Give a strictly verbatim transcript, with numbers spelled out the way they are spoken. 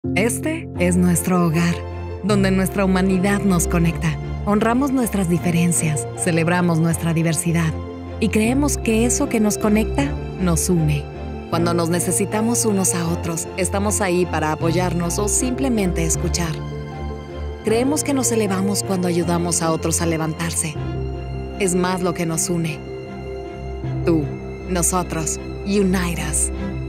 Este es nuestro hogar, donde nuestra humanidad nos conecta. Honramos nuestras diferencias, celebramos nuestra diversidad y creemos que eso que nos conecta nos une. Cuando nos necesitamos unos a otros, estamos ahí para apoyarnos o simplemente escuchar. Creemos que nos elevamos cuando ayudamos a otros a levantarse. Es más lo que nos une. Tú, nosotros, unite us.